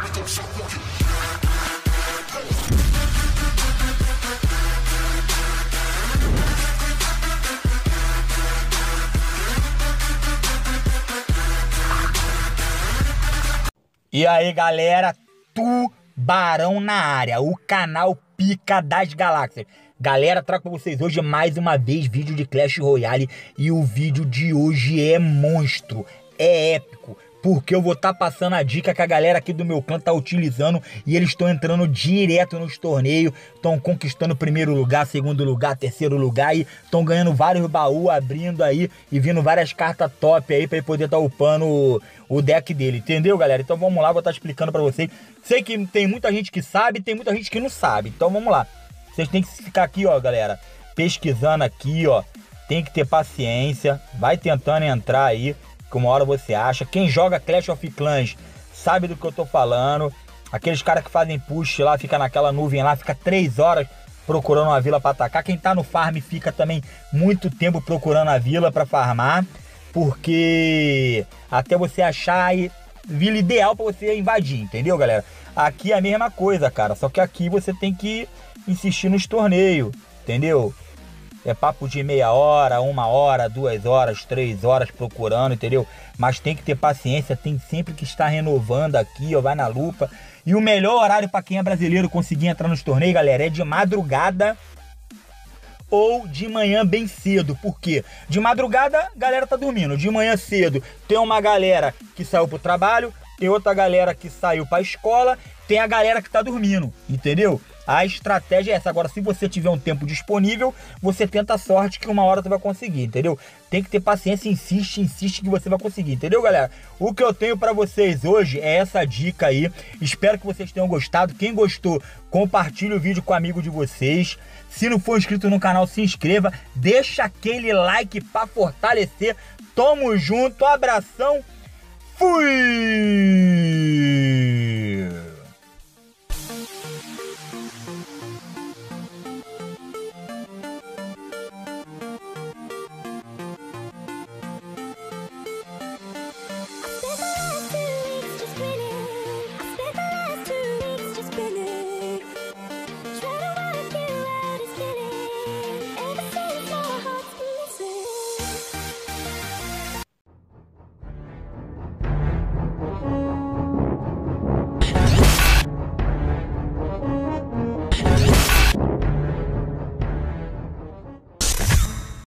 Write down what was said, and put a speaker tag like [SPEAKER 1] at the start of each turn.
[SPEAKER 1] E aí, galera, Tubarão na área, o canal Pica das Galáxias. Galera, trago pra vocês hoje mais uma vez vídeo de Clash Royale. E o vídeo de hoje é monstro, é épico, porque eu vou estar passando a dica que a galera aqui do meu clã tá utilizando. E eles estão entrando direto nos torneios, estão conquistando primeiro lugar, segundo lugar, terceiro lugar. E estão ganhando vários baús, abrindo aí e vindo várias cartas top aí pra ele poder estar upando o deck dele, entendeu, galera? Então vamos lá, vou estar explicando pra vocês. Sei que tem muita gente que sabe, tem muita gente que não sabe, então vamos lá. Vocês têm que ficar aqui, ó, galera, pesquisando aqui, ó. Tem que ter paciência, vai tentando entrar aí, que uma hora você acha. Quem joga Clash of Clans sabe do que eu tô falando. Aqueles caras que fazem push lá, fica naquela nuvem lá, fica 3 horas procurando uma vila pra atacar. Quem tá no farm fica também muito tempo procurando a vila pra farmar, porque até você achar a vila ideal pra você invadir, entendeu, galera? Aqui é a mesma coisa, cara, só que aqui você tem que insistir nos torneios, entendeu? É papo de meia hora, 1 hora, 2 horas, 3 horas procurando, entendeu? Mas tem que ter paciência, tem sempre que estar renovando aqui, ó, vai na lupa. E o melhor horário para quem é brasileiro conseguir entrar nos torneios, galera, é de madrugada ou de manhã bem cedo. Por quê? De madrugada, a galera tá dormindo. De manhã cedo, tem uma galera que saiu pro trabalho, tem outra galera que saiu pra escola, tem a galera que tá dormindo, entendeu? A estratégia é essa. Agora, se você tiver um tempo disponível, você tenta a sorte que uma hora você vai conseguir, entendeu? Tem que ter paciência, insiste que você vai conseguir, entendeu, galera? O que eu tenho pra vocês hoje é essa dica aí. Espero que vocês tenham gostado. Quem gostou, compartilhe o vídeo com o amigo de vocês. Se não for inscrito no canal, se inscreva. Deixa aquele like pra fortalecer. Tamo junto, abração. Fui!